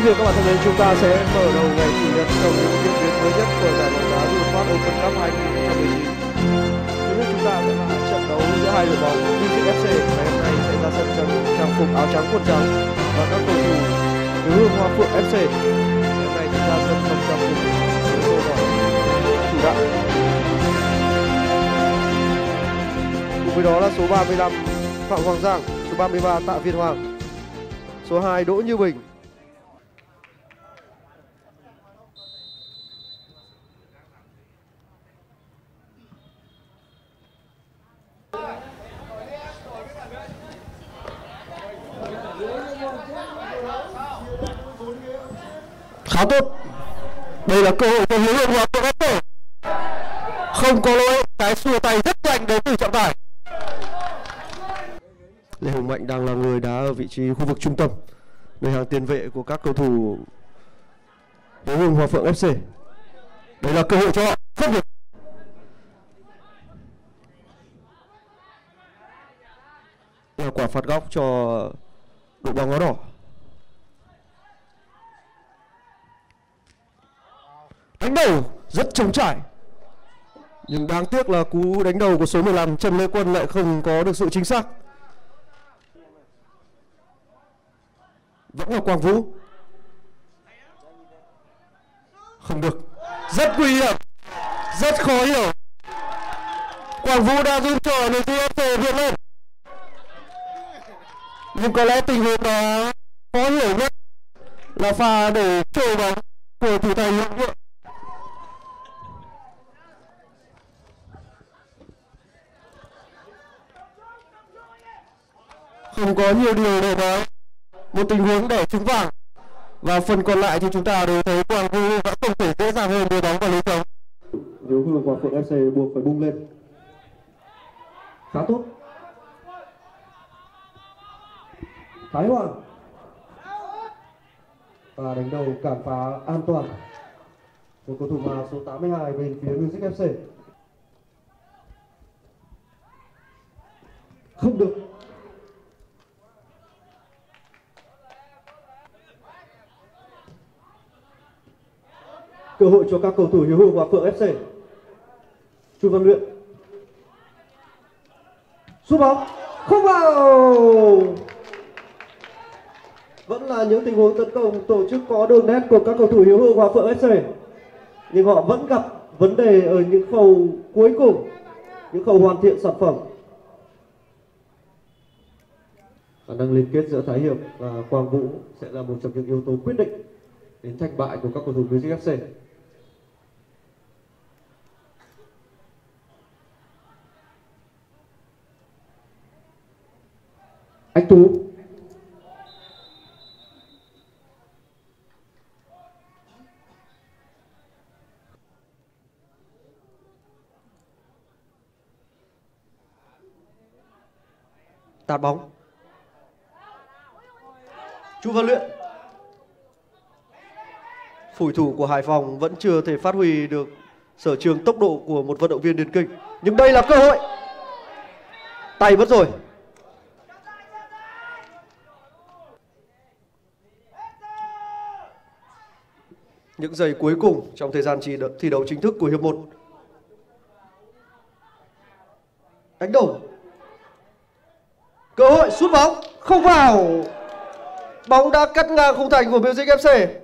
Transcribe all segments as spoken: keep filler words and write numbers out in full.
vị các bạn thân mến, chúng ta sẽ mở đầu ngày chủ nhật trong những diễn biến mới nhất của giải bóng đá World Open Cup hai nghìn không trăm mười chín. Trước hết chúng ta sẽ là trận đấu giữa hai đội bóng. Music ép xê ngày hôm nay sẽ ra sân trong trang phục áo trắng quần trắng và các cầu thủ Hiếu Hương Hoa Phượng ép xê ngày hôm nay sẽ ra sân trong trang phục màu đỏ chủ đạo. Cùng với đó là số ba mươi lăm Phạm Hoàng Giang, số ba mươi ba Tạ Việt Hoàng, số hai Đỗ Như Bình. Khá tốt. Đây là cơ hội của Hiếu Hương Hoa Phượng ép xê. Không có lỗi, cái xua tay rất nhanh đến từ trọng tài. Lê Hồng Mạnh đang là người đá ở vị trí khu vực trung tâm, nơi hàng tiền vệ của các cầu thủ Hiếu Hương Hoa Phượng ép xê. Đây là cơ hội cho họ. Không được. Là quả phạt góc cho đội bóng áo đỏ. Đánh đầu rất trống trải, nhưng đáng tiếc là cú đánh đầu của số mười lăm Trần Lê Quân lại không có được sự chính xác. Vẫn là Quang Vũ. Không được. Rất nguy hiểm, rất khó hiểu. Quang Vũ đã giúp cho Music ép xê vươn lên, nhưng có lẽ tình huống đó khó hiểu nhất là pha để trôi bóng của thủ thành Hiếu Vượng. Không có nhiều điều để nói, một tình huống để trúng vàng. Và phần còn lại thì chúng ta đều thấy Quang Vũ đã không thể dễ dàng hơn đưa bóng vào lưới trống. Hiếu Hương Hoa Phượng ép xê buộc phải bung lên. Khá tốt. Thái Hoàng. Và đánh đầu cản phá an toàn của cầu thủ mà số tám mươi hai bên phía Music ép xê. Không được. Cơ hội cho các cầu thủ Hiếu Hương Hoa Phượng ép xê. Chu Văn Luyện. Sút bóng không vào. Vẫn là những tình huống tấn công tổ chức có đường nét của các cầu thủ Hiếu Hương Hoa Phượng ép xê, nhưng họ vẫn gặp vấn đề ở những khâu cuối cùng, những khâu hoàn thiện sản phẩm. Khả năng liên kết giữa Thái Hiệp và Quang Vũ sẽ là một trong những yếu tố quyết định đến thành bại của các cầu thủ Music ép xê. Anh Tú. Tạt bóng. Chu Văn Luyện. Phủi thủ của Hải Phòng vẫn chưa thể phát huy được sở trường tốc độ của một vận động viên điền kinh, nhưng đây là cơ hội. Tay mất rồi. Những giây cuối cùng trong thời gian thi đấu chính thức của hiệp một. Đánh đầu. Cơ hội sút bóng không vào. Bóng đã cắt ngang khung thành của Music ép xê.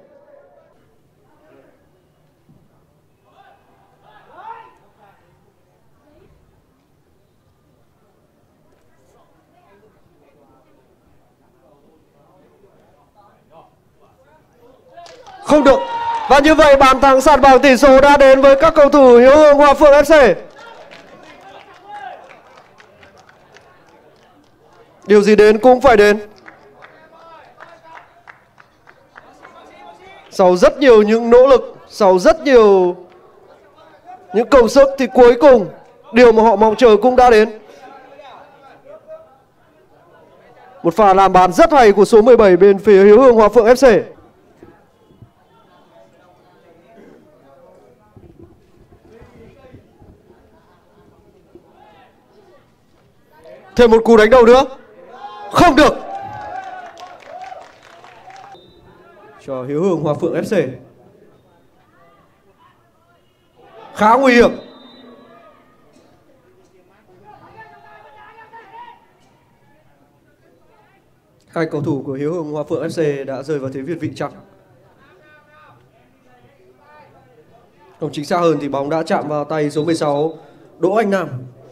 Không được. Và như vậy bàn thắng sàn bằng tỷ số đã đến với các cầu thủ Hiếu Hương Hoa Phượng ép xê. Điều gì đến cũng phải đến. Sau rất nhiều những nỗ lực, sau rất nhiều những công sức thì cuối cùng điều mà họ mong chờ cũng đã đến. Một pha làm bàn rất hay của số mười bảy bên phía Hiếu Hương Hoa Phượng ép xê. Thêm một cú đánh đầu nữa. Không được. Cho cho Hiếu Hương Hoa Phượng ép xê. Khá nguy hiểm. Hai cầu thủ của Hiếu Hương Hoa Phượng ép xê đã rơi vào thế việt vị chắc. Không, chính xác hơn thì bóng đã chạm vào tay số mười sáu Đỗ Anh Nam.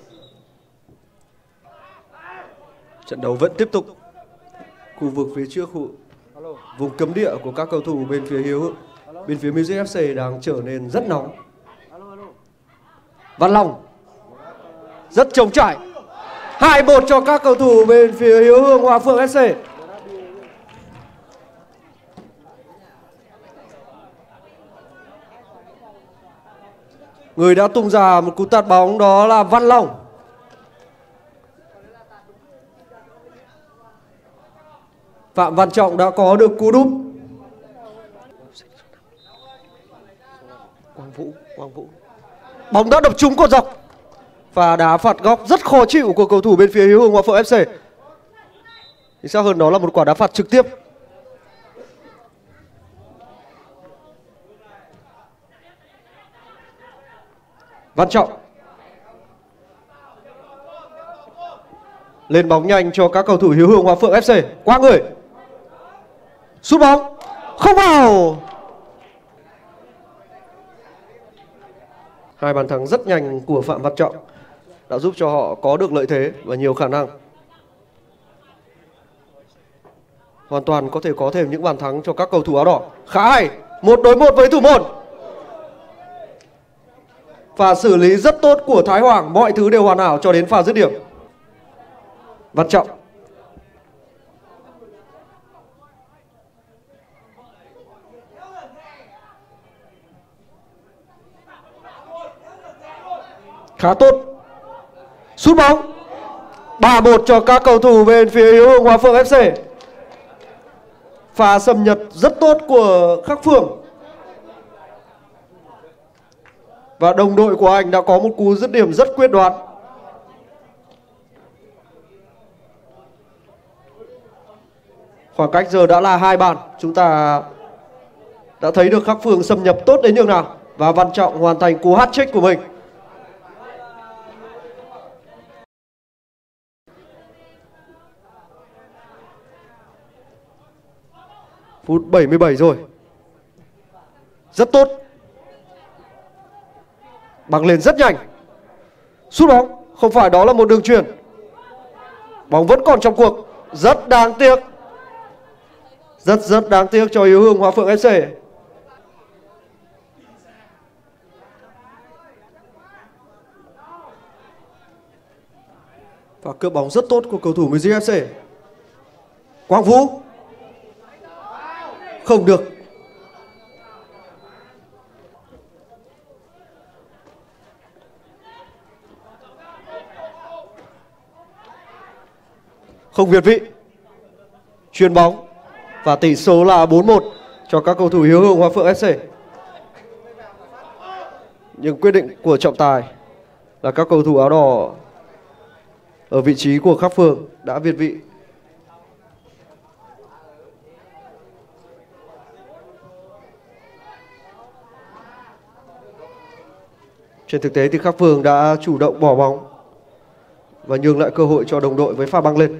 Trận đấu vẫn tiếp tục. Khu vực phía trước khu vùng cấm địa của các cầu thủ bên phía Hiếu bên phía Music ép xê đang trở nên rất nóng. Văn Long rất trống trải. hai một cho các cầu thủ bên phía Hiếu Hương Hoa Phượng ép xê. Người đã tung ra một cú tạt bóng đó là Văn Long. Phạm Văn Trọng đã có được cú đúp. Quang Vũ, Quang Vũ. Bóng đã đập trúng cột dọc. Và đá phạt góc rất khó chịu của cầu thủ bên phía Hiếu Hương Hoa Phượng ép xê. Chính xác hơn đó là một quả đá phạt trực tiếp. Văn Trọng lên bóng nhanh cho các cầu thủ Hiếu Hương Hoa Phượng ép xê. Qua người, sút bóng không vào. Hai bàn thắng rất nhanh của Phạm Văn Trọng đã giúp cho họ có được lợi thế và nhiều khả năng. Hoàn toàn có thể có thêm những bàn thắng cho các cầu thủ áo đỏ. Khá hay, một đối một với thủ môn. Pha xử lý rất tốt của Thái Hoàng, mọi thứ đều hoàn hảo cho đến pha dứt điểm. Văn Trọng khá tốt, sút bóng. Ba một cho các cầu thủ bên phía Hiếu Hương Hoa Phượng ép xê. Pha xâm nhập rất tốt của Khắc Phương. Và đồng đội của anh đã có một cú dứt điểm rất quyết đoán. Khoảng cách giờ đã là hai bàn. Chúng ta đã thấy được Khắc Phương xâm nhập tốt đến nhường nào. Và Văn Trọng hoàn thành cú hat-trick của mình. Phút bảy mươi bảy rồi. Rất tốt. Băng lên rất nhanh. Sút bóng, không phải đó là một đường chuyền. Bóng vẫn còn trong cuộc. Rất đáng tiếc. Rất rất đáng tiếc cho Hiếu Hương Hoa Phượng ép xê. Và cướp bóng rất tốt của cầu thủ Music ép xê. Quang Vũ không được. Không việt vị. Chuyền bóng. Và tỷ số là bốn một cho các cầu thủ Hiếu Hương Hoa Phượng ép xê. Nhưng quyết định của trọng tài là các cầu thủ áo đỏ ở vị trí của Khắc Phương đã việt vị. Trên thực tế thì Khắc Phương đã chủ động bỏ bóng và nhường lại cơ hội cho đồng đội với pha băng lên.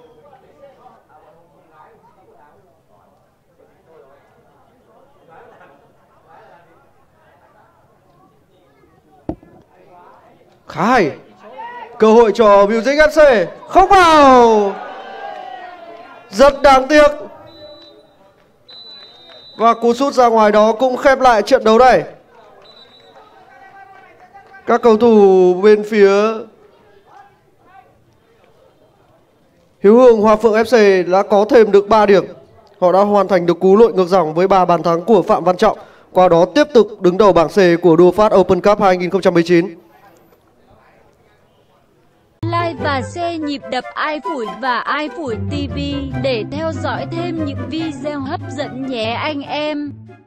Khá hay. Cơ hội cho Music ép xê. Không vào. Rất đáng tiếc. Và cú sút ra ngoài đó cũng khép lại trận đấu này. Các cầu thủ bên phía Hiếu Hương Hoa Phượng ép xê đã có thêm được ba điểm. Họ đã hoàn thành được cú lội ngược dòng với ba bàn thắng của Phạm Văn Trọng. Qua đó tiếp tục đứng đầu bảng C của đua phát Open Cup hai nghìn không trăm mười chín. Like và share nhịp đập Ai Phủi và Ai Phủi ti vi để theo dõi thêm những video hấp dẫn nhé anh em.